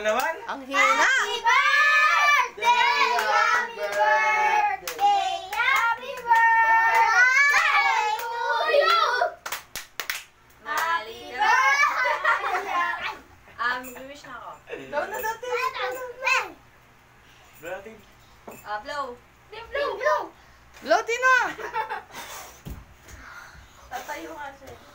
naman? Ang hina! Happy birthday! Happy birthday! Happy birthday to you! Happy birthday! Wish na ako. Daw na natin. Natin. Blow. Blow! Blow, Tina! Tatayo nga siya.